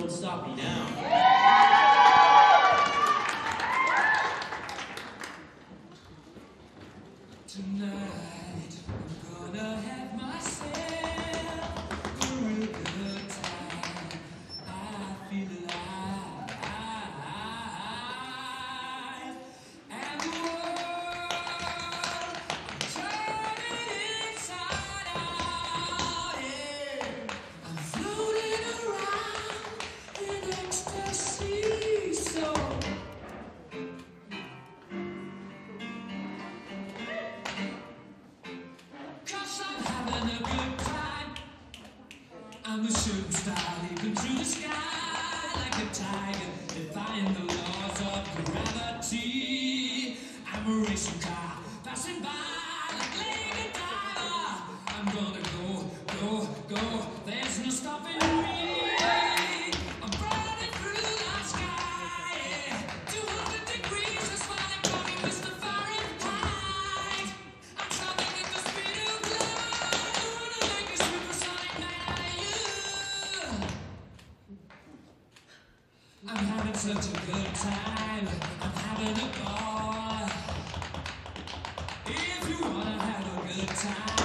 won't stop me now. Tonight, I'm gonna have myself a real good time. I feel alive, and the world turning inside out. Yeah, I'm floating around in ecstasy. So. I'm a shooting star leaping through the sky like a tiger, defying the laws of gravity. I'm a racing car passing by like Lady Diver. I'm gonna go, go, go. There's no stopping me. I'm burning through the sky. Yeah. 200 degrees, that's why they call me Mr. Fahrenheit. I'm traveling at the speed of light to make a supersonic man out of you. I'm having such a good time. I'm having a ball. If you wanna have a good time.